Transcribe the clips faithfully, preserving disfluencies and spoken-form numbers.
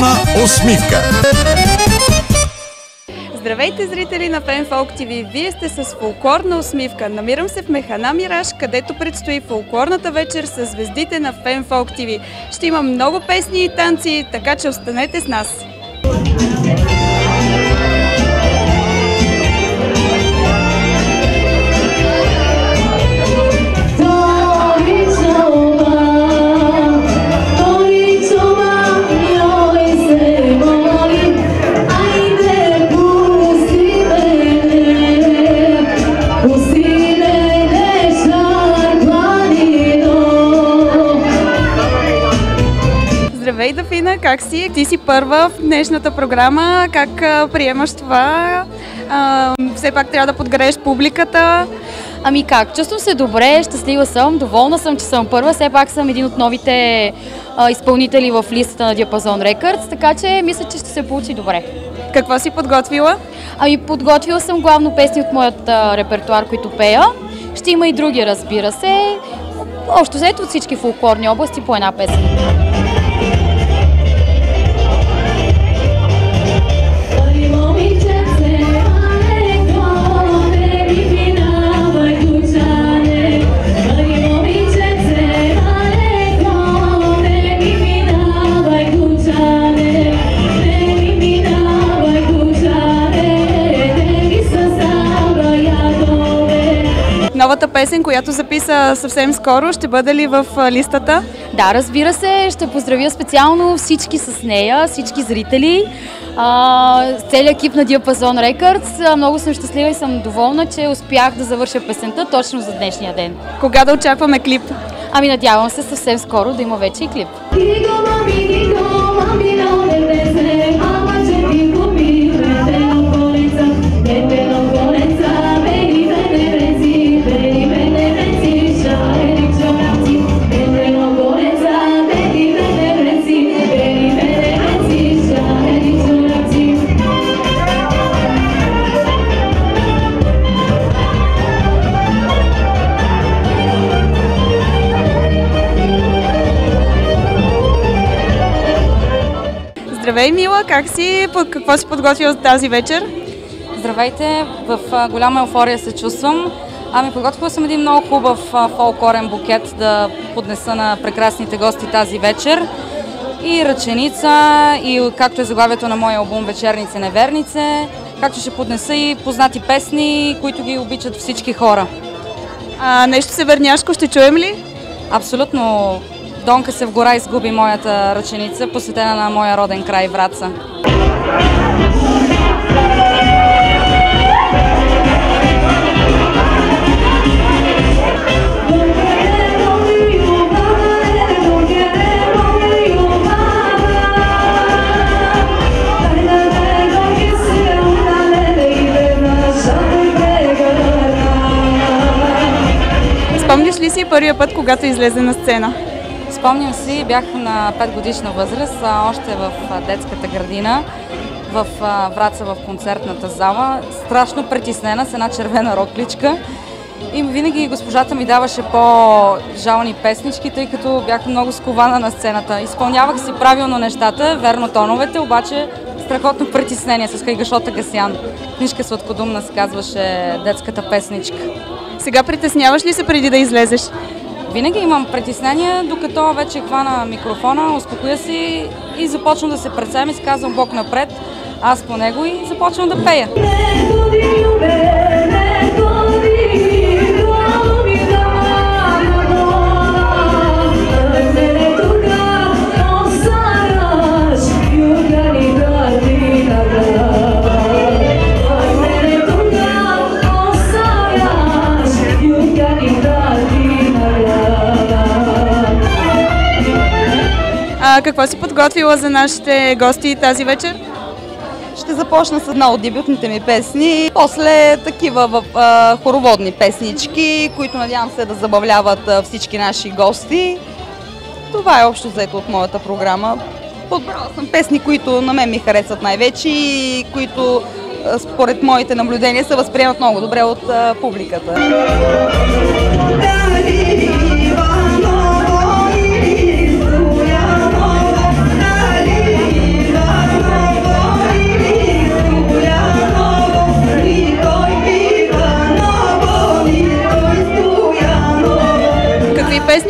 Фолклорна усмивка. Здравейте, зрители на Фен Фолк ТВ! Вие сте с фолклорна усмивка. Намирам се в Механа Мираж, където предстои фолклорната вечер с звездите на Фен Фолк ТВ. Ще има много песни и танци, така че останете с нас! Здравей, Дафина, как си? Ти си първа в днешната програма. Как а, приемаш това? А, все пак трябва да подгрееш публиката. Ами как? Чувствам се добре, щастлива съм, доволна съм, че съм първа. Все пак съм един от новите а, изпълнители в листата на Диапазон Рекърдс, така че мисля, че ще се получи добре. Какво си подготвила? Ами подготвила съм главно песни от моят а, репертуар, които пея. Ще има и други, разбира се. Общо взето от всички фолклорни области по една песен. Новата песен, която записа съвсем скоро, ще бъде ли в листата? Да, разбира се, ще поздравя специално всички с нея, всички зрители, целият екип на Диапазон Рекърдс. Много съм щастлива и съм доволна, че успях да завърша песента точно за днешния ден. Кога да очакваме клип? Ами надявам се съвсем скоро да има вече и клип. Здравей, Мила! Как си? Какво си подготвила за тази вечер? Здравейте! В голяма еуфория се чувствам. Ами подготвила съм един много хубав фолклорен букет да поднеса на прекрасните гости тази вечер. И ръченица, и както е заглавието на моя албум Вечернице невернице, както ще поднеса и познати песни, които ги обичат всички хора. А, нещо северняшко ще чуем ли? Абсолютно. Донка се в гора изгуби моята ръченица, посветена на моя роден край Враца. Спомниш ли си първия път, когато излезе на сцена? Спомням си, бях на пет годишна възраст, още в детската градина, в Враца, в концертната зала. Страшно притеснена с една червена рокличка. И винаги госпожата ми даваше по-жални песнички, тъй като бях много скована на сцената. Изпълнявах си правилно нещата, верно тоновете, обаче страхотно притеснение с Хайгашота Гасян. Книжка сладкодумна се казваше детската песничка. Сега притесняваш ли се преди да излезеш? Винаги имам притеснения, докато вече хвана микрофона, успокоя си и започвам да се преценям и си казвам Бог напред, аз по него и започвам да пея. А какво си подготвила за нашите гости тази вечер? Ще започна с една от дебютните ми песни, после такива а, хороводни песнички, които надявам се да забавляват а, всички наши гости. Това е общо взето от моята програма. Подбрала съм песни, които на мен ми харесват най-вече и които а, според моите наблюдения се възприемат много добре от а, публиката.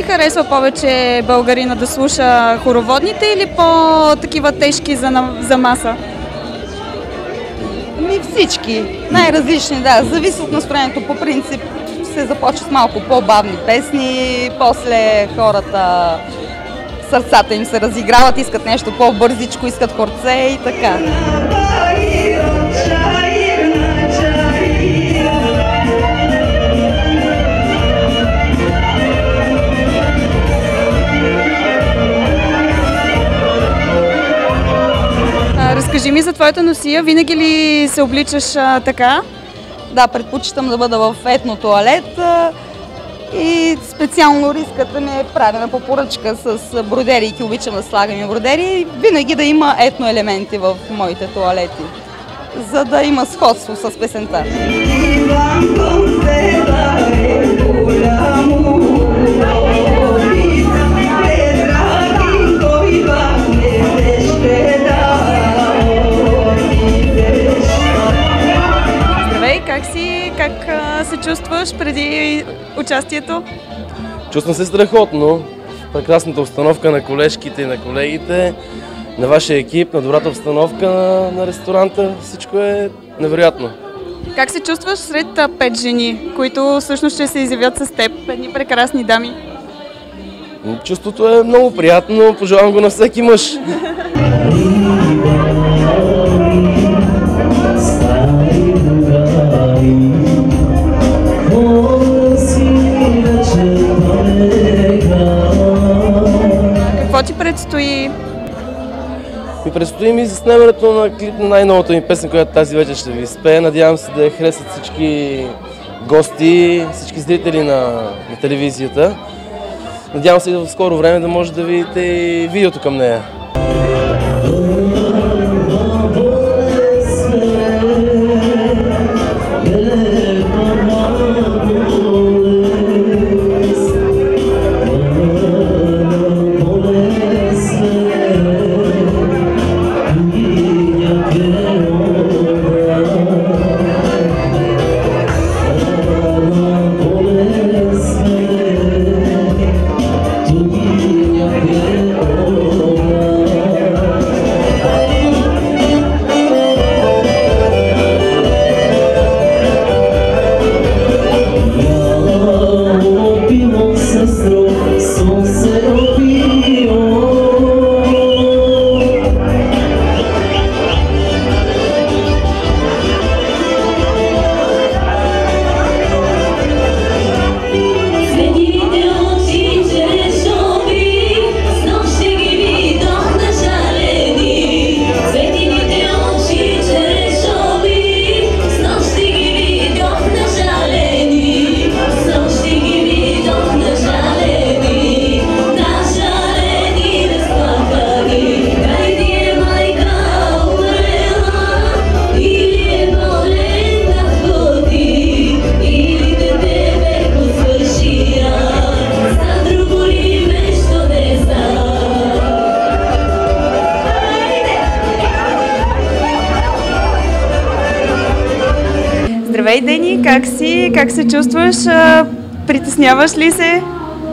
ти харесва повече българина да слуша хороводните или по-такива тежки за, за маса? Ми всички. Най-различни, да. Зависи от настроението. По принцип се започва с малко по-бавни песни, после хората, сърцата им се разиграват, искат нещо по-бързичко, искат хорце и така. Разкажи ми за твоята носия. Винаги ли се обличаш а, така? Да, предпочитам да бъда в етно тоалет и специално риската ми е правена по поръчка с бродерийки. Обичам да слагам и бродери. Винаги да има етно елементи в моите тоалети, за да има сходство с песента. Как си, как а, се чувстваш преди участието? Чувствам се страхотно. В прекрасната обстановка на колежките и на колегите, на вашия екип, на добрата обстановка на, на ресторанта. Всичко е невероятно. Как се чувстваш сред пет жени, които всъщност ще се изявят с теб? Едни прекрасни дами. Чувството е много приятно. Пожелавам го на всеки мъж. Какво ти предстои? Ми предстои ми заснемането на клип на най-новата ми песен, която тази вечер ще ви изпее. Надявам се да я харесат всички гости, всички зрители на, на телевизията. Надявам се в скоро време да може да видите и видеото към нея. Здравей, Дени! Как си? Как се чувстваш? Притесняваш ли се?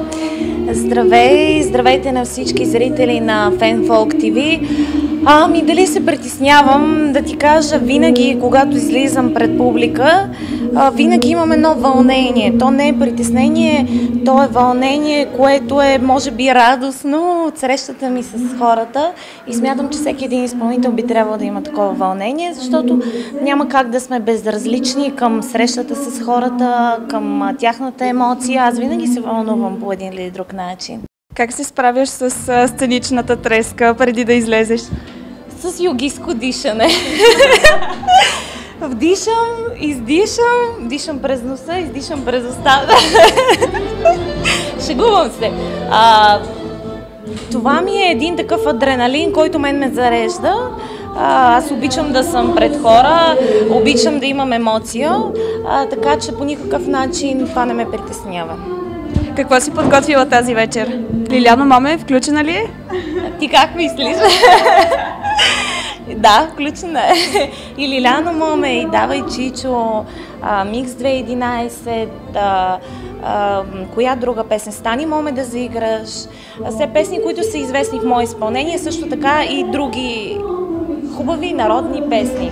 Здравей! Здравейте на всички зрители на FanFolk ти ви. Ами дали се притеснявам, да ти кажа, винаги когато излизам пред публика, а, винаги имам едно вълнение. То не е притеснение, то е вълнение, което е може би радостно от срещата ми с хората и смятам, че всеки един изпълнител би трябвало да има такова вълнение, защото няма как да сме безразлични към срещата с хората, към тяхната емоция. Аз винаги се вълнувам по един или друг начин. Как се справяш с сценичната треска преди да излезеш? С йогиско дишане. Вдишам, издишам, дишам през носа, издишам през устата. Шегувам се. А, това ми е един такъв адреналин, който мен ме зарежда. А, аз обичам да съм пред хора, обичам да имам емоция, а, така че по никакъв начин това не ме притеснява. Какво си подготвила тази вечер? Лиляна Момев, включена ли е? Ти как мислиш? Да, включена е. И Лиляно Моме, и Давай Чичо, а, Микс две хиляди и единайсет, а, а, коя друга песен? Стани Моме да заиграш. А, все песни, които са известни в мое изпълнение, също така и други хубави народни песни.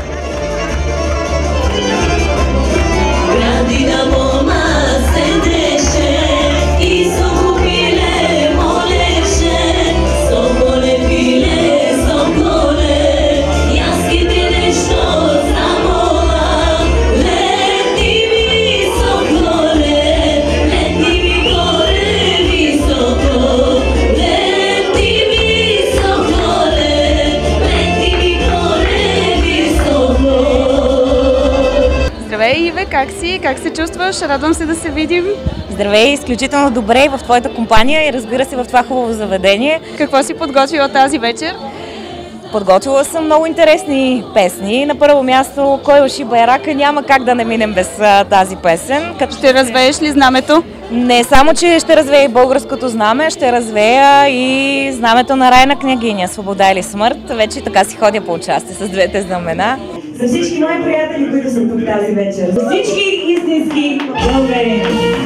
Здравей, Иве, как си? Как се чувстваш? Радвам се да се видим. Здравей, изключително добре в твоята компания и разбира се в това хубаво заведение. Какво си подготвила тази вечер? Подготвила съм много интересни песни. На първо място Кой уши байрака, няма как да не минем без а, тази песен. Като ще развееш ли знамето? Не само, че ще развея и българското знаме, ще развея и знамето на Райна княгиня, свобода или смърт. Вече така си ходя по участие с двете знамена. За всички мои приятели, които са тук тази вечер. За всички истински българи.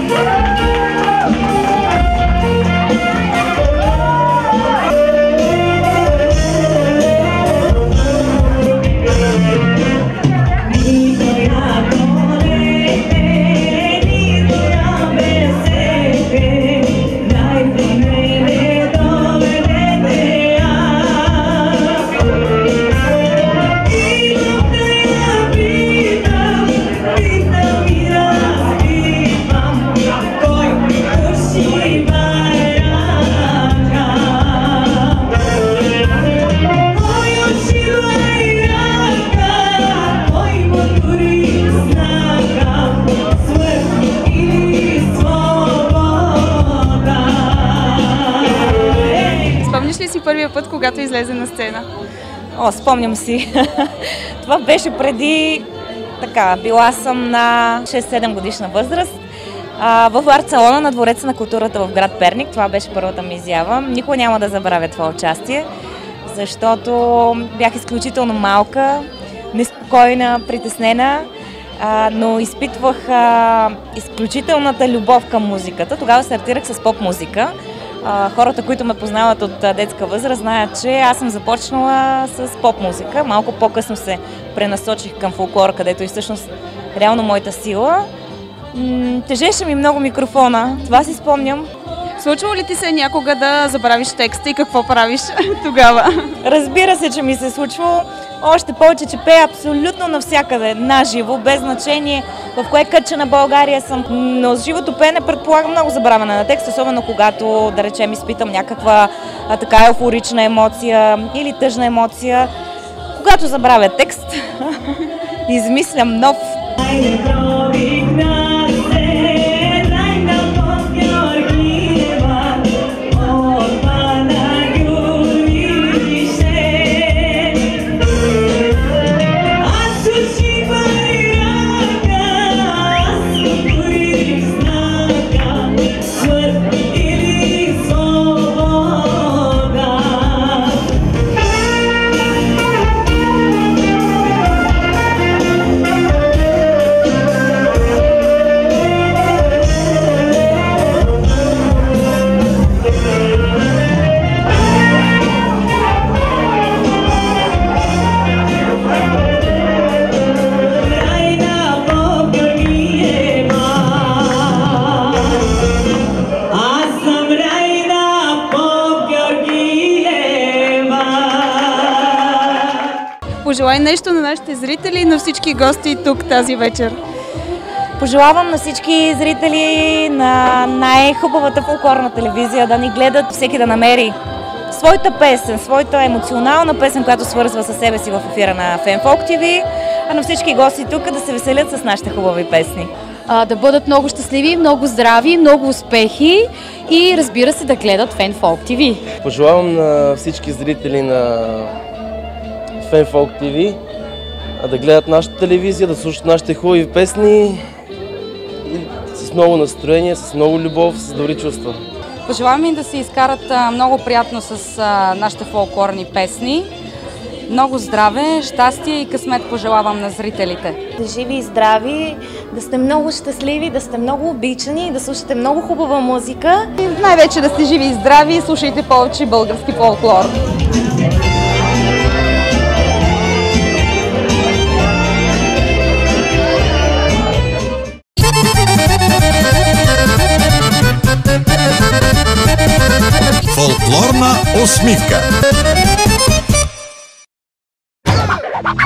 Първия път, когато излезе на сцена? О, спомням си. Това беше преди, така, била съм на шест-седем годишна възраст. А, в арт-салона на Двореца на културата в град Перник. Това беше първата ми изява. Никога няма да забравя това участие, защото бях изключително малка, неспокойна, притеснена, а, но изпитвах а, изключителната любов към музиката. Тогава стартирах с поп-музика. Хората, които ме познават от детска възраст, знаят, че аз съм започнала с поп-музика. Малко по-късно се пренасочих към фолклора, където и всъщност реално моята сила. М- тежеше ми много микрофона, това си спомням. Случва ли ти се някога да забравиш текста и какво правиш тогава? Разбира се, че ми се случва. Още повече, че пея абсолютно навсякъде, наживо, без значение в кое кътче на България съм. Но с живото пеене предполагам много забравяне на текст, особено когато, да речем, изпитам някаква а, така еуфорична емоция или тъжна емоция. Когато забравя текст, измислям нов. Пожелай нещо на нашите зрители и на всички гости тук тази вечер. Пожелавам на всички зрители на най-хубавата фолклорна телевизия да ни гледат, всеки да намери своята песен, своята емоционална песен, която свързва със себе си в ефира на Фенфолк ТВ, а на всички гости тук да се веселят с нашите хубави песни. А, да бъдат много щастливи, много здрави, много успехи и разбира се да гледат Фенфолк ТВ. Пожелавам на всички зрители на Фенфолк ТВ да гледат нашата телевизия, да слушат нашите хубави песни и с много настроение, с много любов, с добри чувства. Пожелавам им да се изкарат много приятно с нашите фолклорни песни Много здраве, щастие и късмет пожелавам на зрителите. Да живи и здрави, да сте много щастливи, да сте много обичани, да слушате много хубава музика. И най-вече да сте живи и здрави и слушайте повече български фолклор. Фолклорна усмивка.